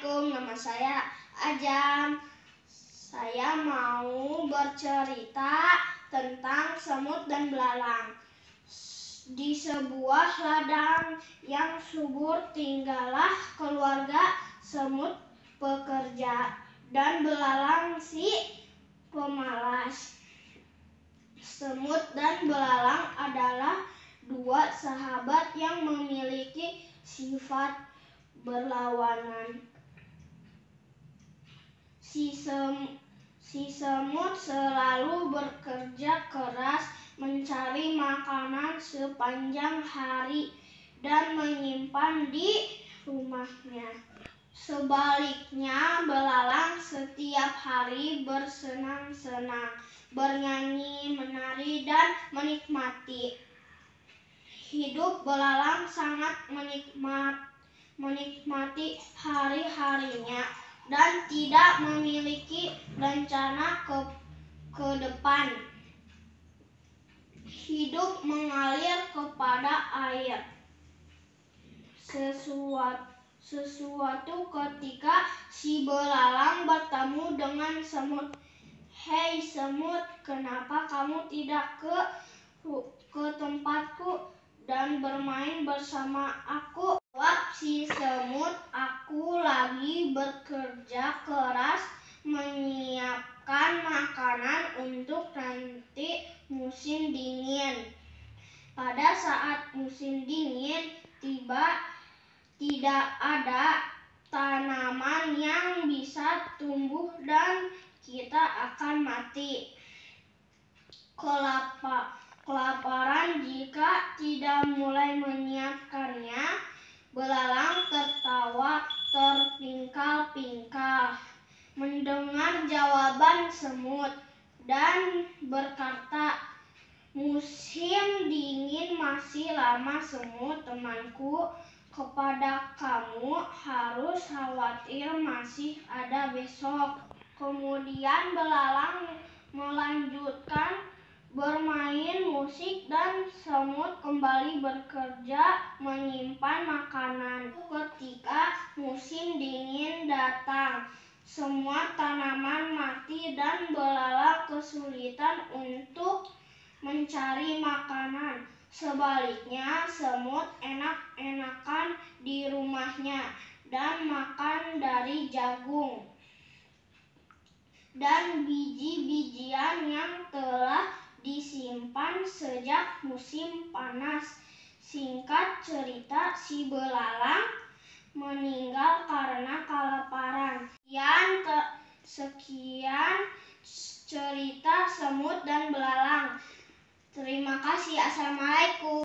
Assalamualaikum, nama saya Ajam. Saya mau bercerita tentang semut dan belalang. Di sebuah ladang yang subur tinggallah keluarga semut pekerja dan belalang si pemalas. Semut dan belalang adalah dua sahabat yang memiliki sifat berlawanan. Si semut selalu bekerja keras mencari makanan sepanjang hari dan menyimpan di rumahnya. Sebaliknya, belalang setiap hari bersenang-senang, bernyanyi, menari, dan menikmati. Hidup belalang sangat menikmati hari-harinya dan tidak memiliki rencana ke depan. Hidup mengalir kepada air. Sesuatu ketika si belalang bertemu dengan semut. "Hei semut, kenapa kamu tidak ke tempatku dan bermain bersama aku?" Jawab si semut, "Aku lagi bekerja keras menyiapkan makanan untuk nanti musim dingin. Pada saat musim dingin tiba, tidak ada tanaman yang bisa tumbuh dan kita akan mati kelaparan jika tidak mulai menyiapkannya." Belalang tertawa terpingkal-pingkal mendengar jawaban semut dan berkata, "Musim dingin masih lama semut temanku. Kepada kamu harus khawatir, masih ada besok." Kemudian belalang melanjutkan bermain musik dan semut kembali bekerja menyimpan makanan. Ketika musim dingin datang, semua tanaman mati dan belalang kesulitan untuk mencari makanan. Sebaliknya, semut enak-enakan di rumahnya dan makan dari jagung dan biji-bijian yang telah disimpan sejak musim panas. Singkat cerita, si belalang meninggal karena kelaparan. Sekian cerita semut dan belalang. Terima kasih. Assalamualaikum.